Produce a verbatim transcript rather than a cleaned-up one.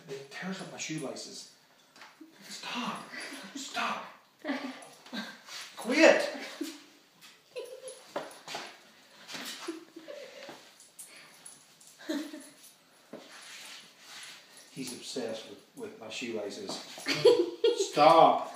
it tears up my shoelaces. Stop. Stop. Quit. He's obsessed with, with my shoelaces. Stop.